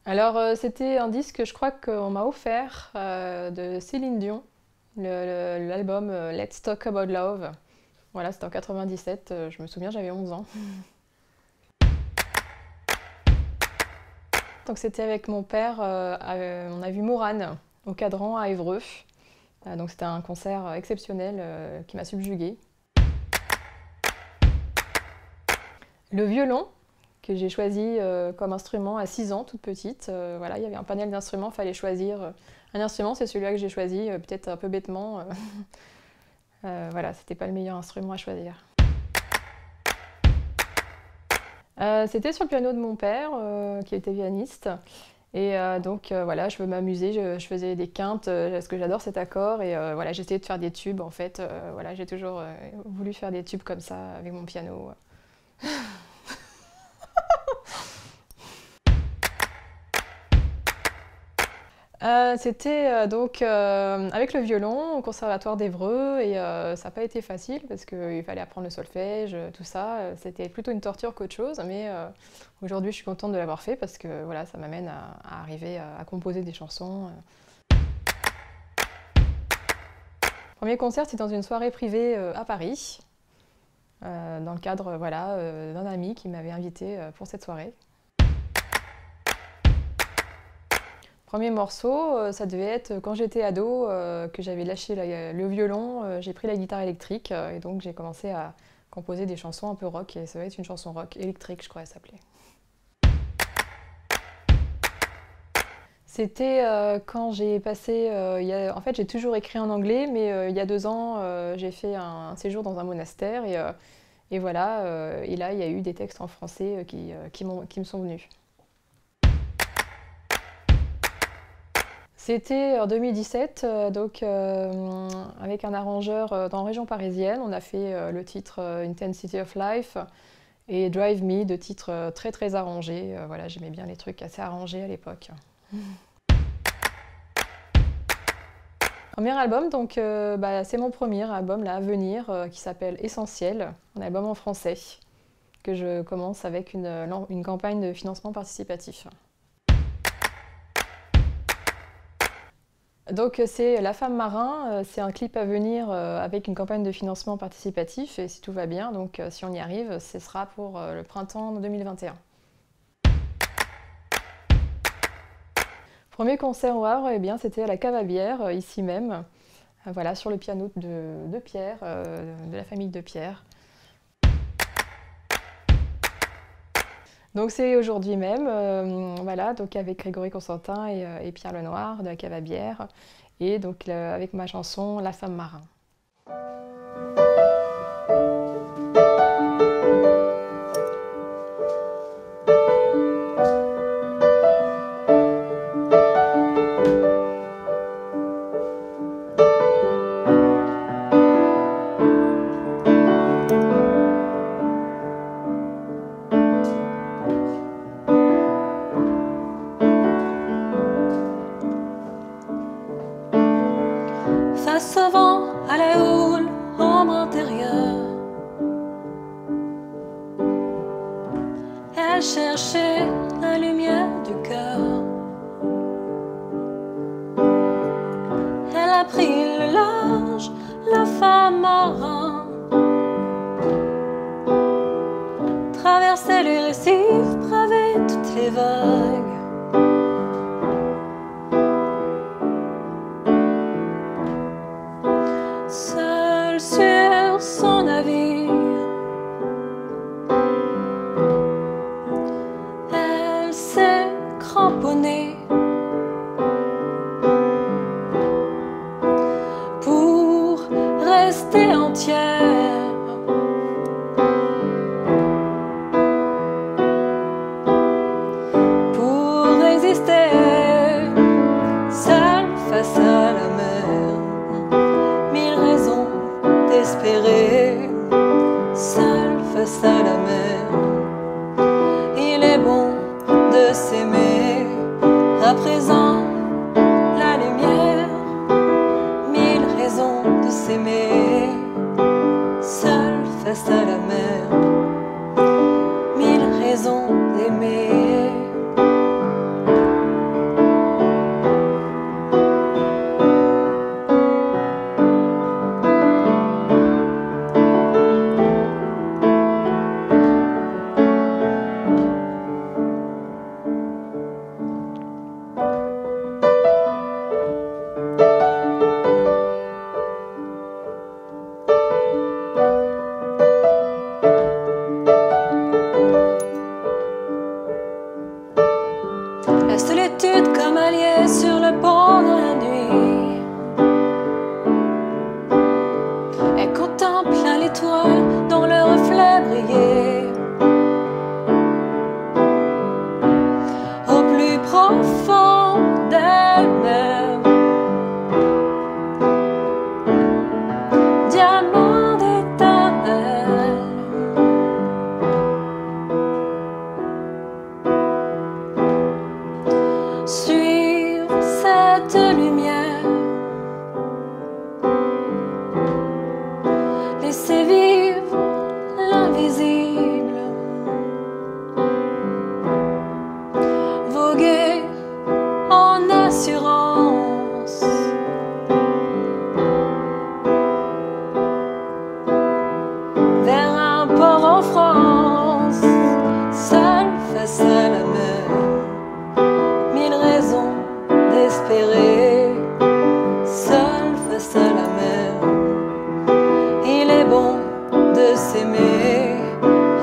Alors, c'était un disque, je crois qu'on m'a offert de Céline Dion, l'album Let's Talk About Love. Voilà, c'était en 97, je me souviens, j'avais 11 ans. Donc c'était avec mon père, on a vu Mauranne au Cadran à Évreux. Donc c'était un concert exceptionnel qui m'a subjuguée. Le violon, que j'ai choisi comme instrument à 6 ans, toute petite. Voilà, il y avait un panel d'instruments, il fallait choisir un instrument, c'est celui-là que j'ai choisi, peut-être un peu bêtement. Voilà, c'était pas le meilleur instrument à choisir. C'était sur le piano de mon père, qui était pianiste. Et donc voilà, je veux m'amuser, je faisais des quintes, parce que j'adore cet accord. Et voilà, j'essayais de faire des tubes en fait. Voilà, j'ai toujours voulu faire des tubes comme ça avec mon piano. C'était donc avec le violon au conservatoire d'Évreux et ça n'a pas été facile parce qu'il fallait apprendre le solfège, tout ça. C'était plutôt une torture qu'autre chose, mais aujourd'hui je suis contente de l'avoir fait parce que voilà, ça m'amène à arriver à composer des chansons. Premier concert, c'était dans une soirée privée à Paris, dans le cadre voilà, d'un ami qui m'avait invité pour cette soirée. Premier morceau, ça devait être quand j'étais ado, que j'avais lâché le violon, j'ai pris la guitare électrique et donc j'ai commencé à composer des chansons un peu rock et ça va être une chanson rock électrique, je crois qu'elle s'appelait. C'était quand j'ai passé, en fait j'ai toujours écrit en anglais, mais il y a 2 ans j'ai fait un séjour dans un monastère et voilà, et là il y a eu des textes en français qui me sont venus. C'était en 2017, donc avec un arrangeur dans la région parisienne. On a fait le titre Intensity of Life et Drive Me, deux titres très très arrangés. Voilà, j'aimais bien les trucs assez arrangés à l'époque. Premier album, donc c'est mon premier album là, à venir qui s'appelle Essentiel, un album en français que je commence avec une campagne de financement participatif. Donc c'est La Femme Marin, c'est un clip à venir avec une campagne de financement participatif et si tout va bien, donc si on y arrive, ce sera pour le printemps 2021. Premier concert au Havre, eh bien, c'était à la Cave à bière, ici même, voilà, sur le piano de Pierre, de la famille de Pierre. Donc c'est aujourd'hui même, voilà, donc avec Grégory Constantin et Pierre Lenoir de la Cave à bière, et donc avec ma chanson La Femme Marin. Face au vent, à la houle, ombre intérieure, elle cherchait la lumière du cœur. Elle a pris le large, la femme marin, traversait les récifs, bravait toutes les vagues. Seule sur son navire, elle s'est cramponnée pour rester entière. Pour résister, seule face à la mer. Espérer, seul face à la mer. Il est bon de s'aimer, à présent la lumière. 1000 raisons de s'aimer, seul face à la mer. 1000 raisons d'aimer.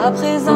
À présent